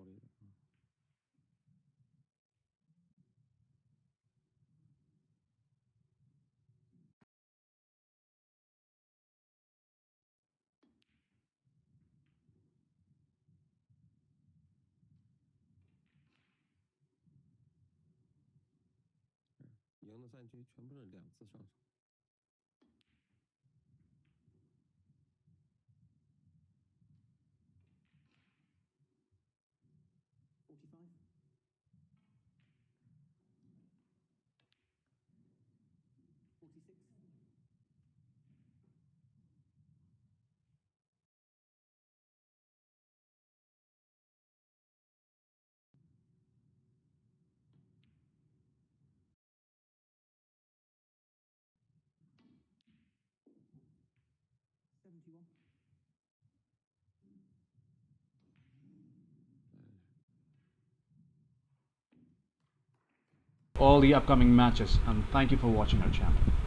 理的。赢的3局全部是2次上手。 all the upcoming matches, and thank you for watching our channel.